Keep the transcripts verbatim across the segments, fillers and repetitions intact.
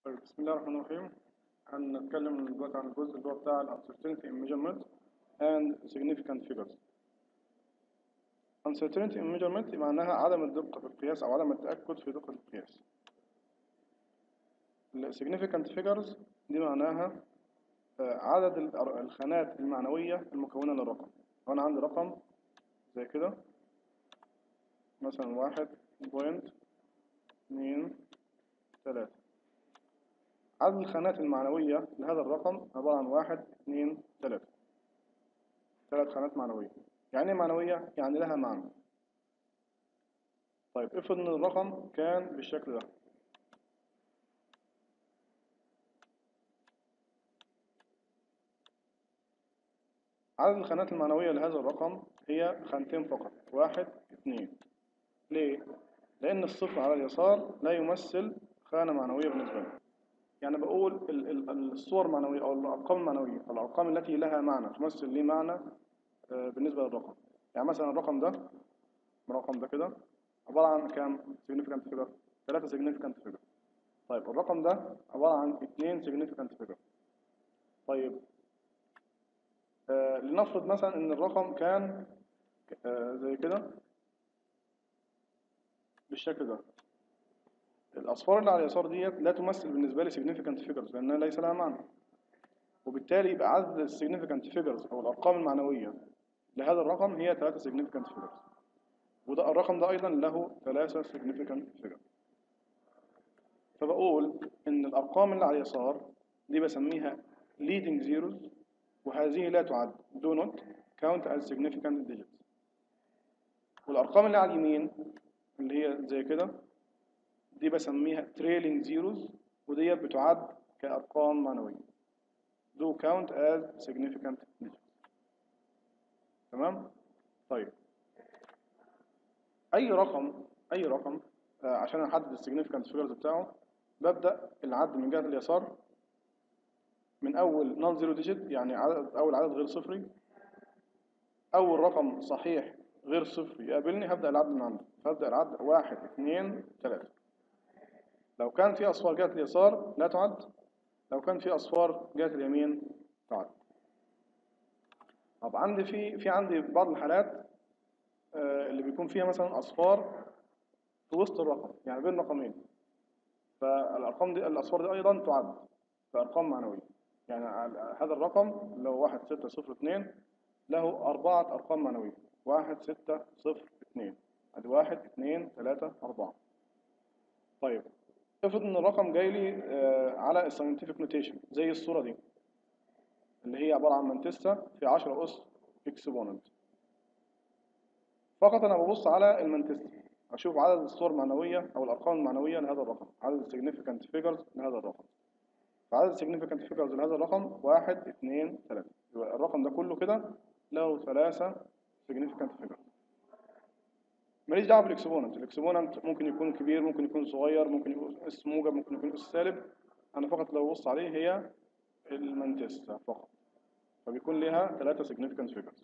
طيب، بسم الله الرحمن الرحيم. هنتكلم دلوقتي عن الجزء اللي هو بتاع ال uncertainty in measurement and significant figures. uncertainty in measurement معناها عدم الدقة في القياس أو عدم التأكد في دقة القياس. ال significant figures دي معناها عدد الخانات المعنوية المكونة للرقم. وأنا عندي رقم زي كده مثلا واحد بوينت اتنين تلاتة. عدد الخانات المعنوية لهذا الرقم عبارة عن واحد اتنين تلاتة، ثلاث خانات معنوية. يعني ايه معنوية؟ يعني لها معنى. طيب افرض ان الرقم كان بالشكل ده، عدد الخانات المعنوية لهذا الرقم هي خانتين فقط، واحد اتنين. ليه؟ لأن الصفر على اليسار لا يمثل خانة معنوية بالنسبة لي. يعني بقول ال- ال- الصور المعنوية أو الأرقام المعنوية، الأرقام التي لها معنى تمثل لي معنى آه، بالنسبة للرقم. يعني مثلا الرقم ده الرقم ده كده عبارة عن كام significant figure؟ ثلاثة significant figure. طيب الرقم ده عبارة عن اثنين significant figure. طيب آه لنفرض مثلا ان الرقم كان آه زي كده بالشكل ده. الاصفار اللي على اليسار ديت لا تمثل بالنسبه لي significant figures لانها ليس لها معنى، وبالتالي يبقى عدد ال significant figures او الارقام المعنويه لهذا الرقم هي ثلاثة significant figures، وده الرقم ده ايضا له ثلاثة significant figures. فبقول ان الارقام اللي على اليسار دي بسميها leading zeros، وهذه لا تعد do not count as significant digits. والارقام اللي على اليمين اللي هي زي كده دي بسميها trailing zeros، ودي بتعد كأرقام معنوية do count as significant digits. تمام؟ طيب أي رقم أي رقم آه، عشان أحدد ال significant figures بتاعه ببدأ العد من جهة اليسار من أول non zero digit، يعني عدد أول عدد غير صفري. أول رقم صحيح غير صفري يقابلني هبدأ العد من عنده، فهبدأ العد واحد اثنين ثلاثة. لو كان في أصفار جهة اليسار لا تعد، لو كان في أصفار جهة اليمين تعد. طب عندي في في عندي بعض الحالات آه، اللي بيكون فيها مثلا أصفار في وسط الرقم، يعني بين رقمين، فالأرقام دي الأصفار دي أيضا تعد كأرقام معنوية. يعني هذا الرقم لو واحد ستة صفر اثنين له أربعة أرقام معنوية، واحد ستة صفر اثنين، أدي واحد اثنين ثلاثة أربعة. طيب افرض إن الرقم جاي لي آه، على الساينتفك نوتيشن زي الصورة دي اللي هي عبارة عن منتسة في عشرة أس اكسبوننت. فقط أنا ببص على المنتسة أشوف عدد الصور المعنوية أو الأرقام المعنوية لهذا الرقم، عدد السيجنيفيكانت فيجرز لهذا الرقم. فعدد السيجنيفيكانت فيجرز لهذا الرقم واحد اثنين ثلاثة. يبقى الرقم ده كله كده له ثلاثة سيجنيفيكانت فيجرز. ماليش دعوة بالإكسبوننت، الإكسبوننت ممكن يكون كبير ممكن يكون صغير ممكن يكون اس موجب ممكن يكون اس سالب. أنا فقط لو ببص عليه هي المنتسة فقط، فبيكون لها ثلاثة significant figures.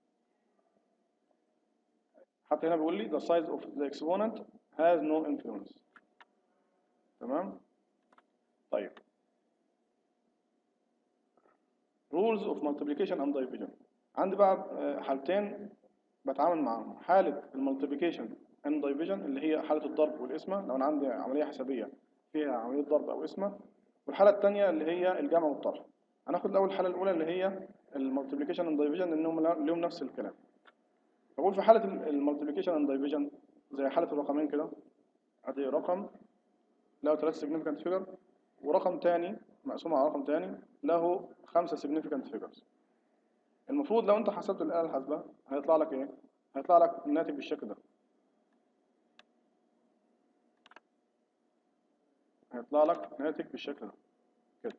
حتى هنا بيقول لي the size of the exponent has no influence. تمام؟ طيب rules of multiplication and division. عندي بقى حالتين بتعامل معاهم، حالة المالتيبيكيشن and division اللي هي حالة الضرب والقسمة، لو أنا عندي عملية حسابية فيها عملية ضرب أو قسمة، والحالة الثانية اللي هي الجمع والطرح. هناخد الأول الحالة الأولى اللي هي المالتيبيكيشن and division لأنهم لهم نفس الكلام. بقول في حالة المالتيبيكيشن and division زي حالة الرقمين كده، ادي رقم له ثلاثة significant figure ورقم تاني مقسوم على رقم تاني له خمسة significant figures. المفروض لو انت حسبت الآلة الحاسبة هيطلع لك ايه؟ هيطلع لك الناتج بالشكل ده، هيطلع لك ناتج بالشكل ده كده.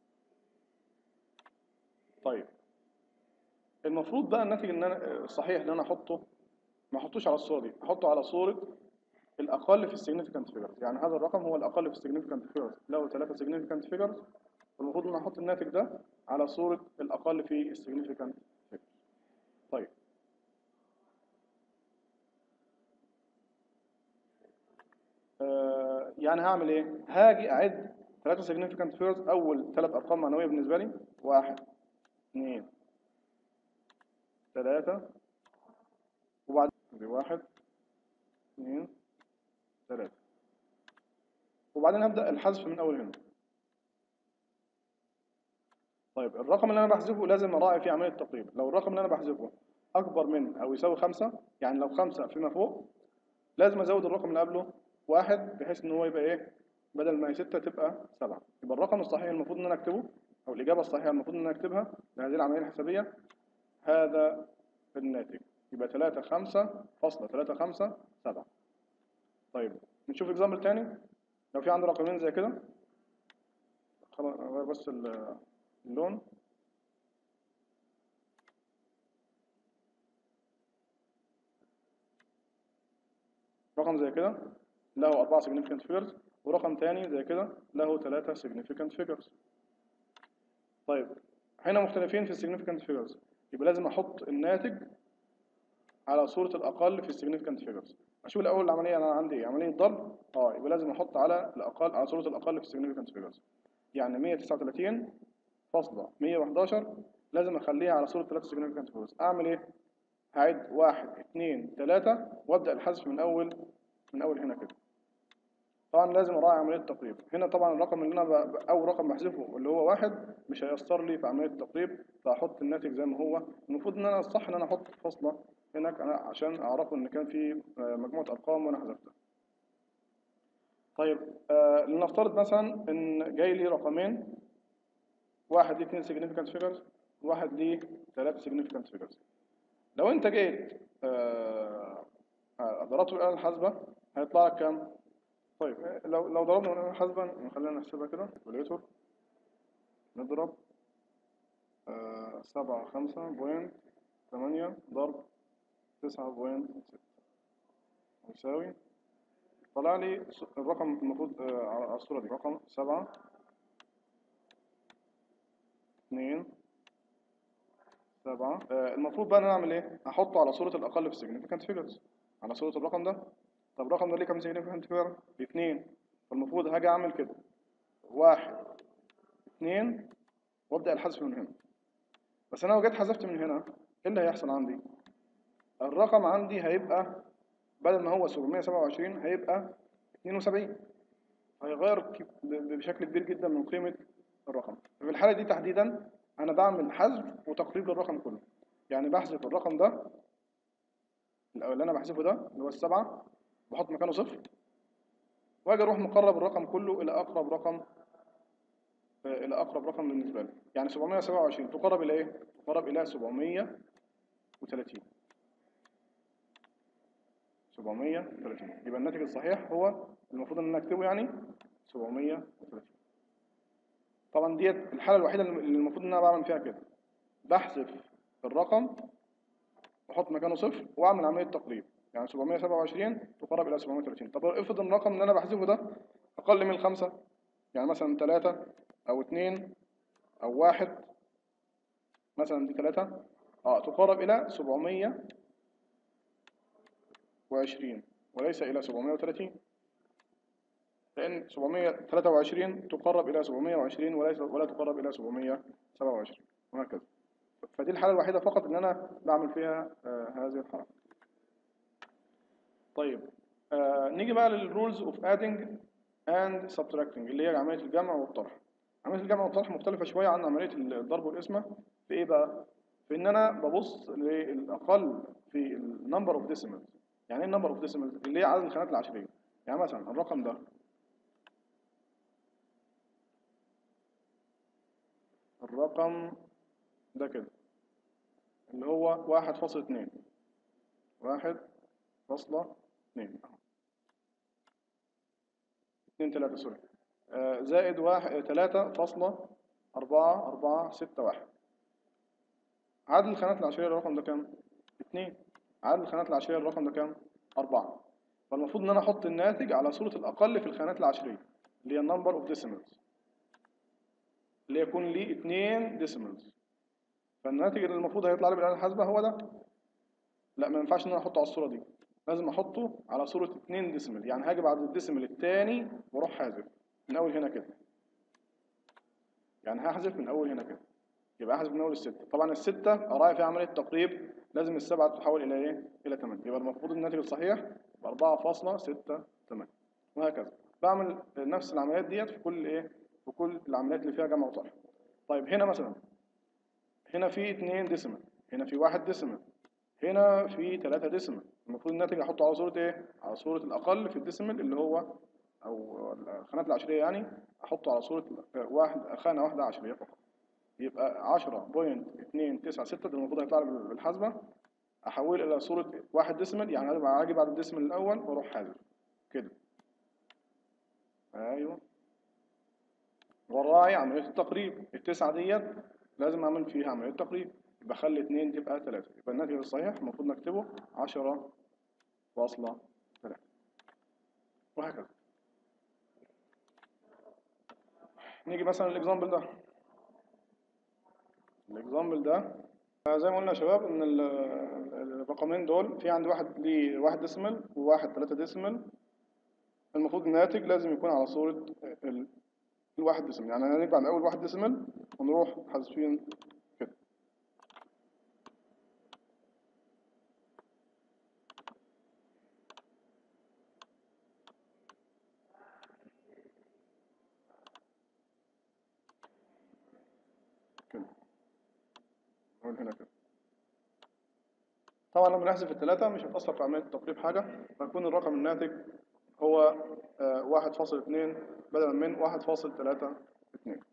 طيب المفروض بقى الناتج ان انا الصحيح ان انا احطه ما احطوش على الصورة دي، احطه على صورة الأقل في السيجنيفيكانت فيجرز. يعني هذا الرقم هو الأقل في السيجنيفيكانت فيجرز له ثلاثة significant figures، والمفروض ان احط الناتج ده على صورة الأقل في السيجنيفيكانت فيجرز. طيب آه يعني هعمل ايه؟ هاجي أعد ثلاثة significant figures، أول ثلاث أرقام معنوية بالنسبة لي واحد اثنين ثلاثة، وبعد واحد اثنين ثلاثة، وبعدين هبدأ الحذف من أول هنا. طيب الرقم اللي أنا بحذفه لازم أراعي فيه عملية تقريب. لو الرقم اللي أنا بحذفه أكبر من أو يساوي خمسة، يعني لو خمسة فيما فوق، لازم أزود الرقم اللي قبله واحد بحيث إن هو يبقى إيه، بدل ما هي ستة تبقى سبعة. يبقى الرقم الصحيح المفروض إن أنا أكتبه، أو الإجابة الصحيحة المفروض إن أنا أكتبها بهذه العملية الحسابية هذا الناتج، يبقى ثلاثة خمسة فاصلة ثلاثة خمسة سبعة. طيب نشوف اكزامبل تاني. لو في عندي رقمين زي كده، خلاص أغير بس اللون. رقم زي كده له أربعة significant figures، ورقم تاني زي كده له ثلاثة significant figures. طيب هنا مختلفين في السيجنيفيكانت فيجرز، يبقى لازم احط الناتج على صورة الأقل في السيجنيفيكانت فيجرز. أشوف الأول العملية أنا عندي إيه؟ عملية ضرب، أه يبقى لازم أحط على الأقل على صورة الأقل في السيجنيفيكانت فيجرز. يعني مية وتسعة وثلاثين فاصلة مية وحداشر لازم أخليها على صورة ثلاثة سيجنيفيكانت فيجرز. أعمل إيه؟ هعد واحد اثنين ثلاثة وأبدأ الحذف من أول من أول هنا كده. طبعا لازم أراعي عملية التقريب. هنا طبعا الرقم اللي أنا ب... أول رقم بحذفه اللي هو واحد مش هيأثر لي في عملية التقريب، فأحط الناتج زي ما هو. المفروض إن أنا الصح إن أنا أحط فاصلة هناك أنا عشان أعرفه إن كان في مجموعة أرقام وأنا حذفتها. طيب آه لنفترض مثلا إن جاي لي رقمين، واحد ليه اثنين significant figures وواحد ليه ثلاثة significant figures. لو أنت جيت آه ضربته بالآلة الحاسبة هيطلع لك كام؟ طيب لو لو ضربنا بالآلة الحاسبة خلينا نحسبها كده كالكوليتور. نضرب آه سبعة خمسة بوينت ثمانية ضرب تسعة بوينت ستة يساوي، طلع لي الرقم المفروض آه على الصورة دي رقم سبعة اثنين سبعة. آه المفروض بقى نعمل ايه؟ احطه على صورة الأقل في significant figures، على صورة الرقم ده. طب الرقم ده ليه كام significant figure؟ باثنين. فالمفروض هاجي اعمل كده واحد اثنين وابدأ الحذف من هنا. بس انا لو جيت حذفت من هنا ايه اللي هيحصل عندي؟ الرقم عندي هيبقى بدل ما هو سبعمية وسبعة وعشرين هيبقى اثنين وسبعين، هيغير بشكل كبير جدا من قيمة الرقم. في الحالة دي تحديدا انا بعمل حذف وتقريب للرقم كله، يعني بحذف الرقم ده اللي انا بحذفه ده اللي هو السبعة، بحط مكانه صفر، واجي اروح مقرب الرقم كله الى اقرب رقم الى اقرب رقم بالنسبه لي. يعني سبعمية وسبعة وعشرين تقرب الى ايه؟ تقرب الى سبعمية وثلاثين. سبعمية وثلاثين يبقى الناتج الصحيح هو المفروض ان انا اكتبه يعني سبعمية وثلاثين. طبعا ديت الحاله الوحيده اللي المفروض ان انا بعمل فيها كده، بحذف الرقم واحط مكانه صفر واعمل عمليه تقريب، يعني سبعمية وسبعة وعشرين تقرب الى سبعمية وثلاثين. طب افرض ان الرقم اللي انا بحذفه ده اقل من الخمسة، يعني مثلا ثلاثة او اثنين او واحد، مثلا دي ثلاثة اه تقرب الى سبعمية وعشرين وليس الى سبعمية وثلاثين، لان سبعمية وثلاثة وعشرين تقرب الى سبعمية وعشرين وليس ولا تقرب الى سبعمية وسبعة وعشرين وهكذا. فدي الحالة الوحيدة فقط اللي أنا بعمل فيها آه هذه الحركة. طيب آه نيجي بقى للرولز اوف adding and subtracting اللي هي عملية الجمع والطرح. عملية الجمع والطرح مختلفة شوية عن عملية الضرب والقسمة في إيه بقى؟ في إن أنا ببص للأقل في النمبر اوف decimals. يعني إيه النمبر اوف decimals؟ اللي هي عدد الخانات العشرية. يعني مثلا الرقم ده الرقم ده كده اللي هو واحد فاصل اتنين واحد فاصلة اتنين اتنين تلاتة سوري آه زائد واحد تلاتة فاصلة أربعة أربعة ستة واحد. عدد الخانات العشرية للرقم ده كام؟ اتنين. عدد الخانات العشرية للرقم ده كام؟ أربعة. فالمفروض إن أنا أحط الناتج على صورة الأقل في الخانات العشرية اللي هي النمبر أوف decimals، اللي يكون ليه اتنين decimals. فالناتج اللي المفروض هيطلع لي بالآلة الحاسبة هو ده. لا ما ينفعش إن أنا أحطه على الصورة دي، لازم أحطه على صورة اتنين ديسيمال. يعني هاجي بعد الديسيمال التاني وأروح حاذف من أول هنا كده. يعني هحذف من اول هنا كده، يبقى احذف من اول الستة. طبعا الستة اراعي في عملية تقريب لازم السبعة تتحول الى ايه؟ الى ثمانية، يبقى المفروض الناتج الصحيح أربعة فاصلة ستة ثمانية، وهكذا. بعمل نفس العمليات ديت في كل ايه؟ في كل العمليات اللي فيها جمع وطرح. طيب هنا مثلا، هنا في اتنين ديسيمال، هنا في واحد ديسيمال، هنا في ثلاثة ديسيمال. المفروض الناتج احطه على صورة ايه؟ على صورة الاقل في الديسيمال اللي هو او الخانات العشرية يعني، احطه على صورة واحد، خانة واحدة عشرية فقط. يبقى عشرة فاصلة اتنين تسعة ستة ده المفروض هيطلع لي بالحاسبة، احوله الى صورة واحد ديسيمال، يعني اجي بعد الديسيمال الاول واروح حاذف كده. ايوه، وراعي عملية التقريب. التسعة ديت لازم اعمل فيها عملية تقريب، يبقى اخلي اتنين تبقى ثلاثة، يبقى الناتج الصحيح المفروض نكتبه عشرة فاصلة ثلاثة، وهكذا. نيجي مثلا الاكزامبل ده. الاكزامبل ده زي ما قلنا يا شباب ان ال- الرقمين دول في عندي واحد ليه واحد ديسيمال وواحد ثلاثة ديسيمال. المفروض الناتج لازم يكون على صورة ال- الواحد ديسيمال، يعني هنجمع من اول واحد ديسيمال ونروح حذفين كده. كده نقول هنا كده. طبعا لما نحذف الثلاثة مش هتأثر في عملية التقريب حاجة، فيكون الرقم الناتج هو واحد فاصل اتنين بدلا من واحد فاصل ثلاثة اثنين.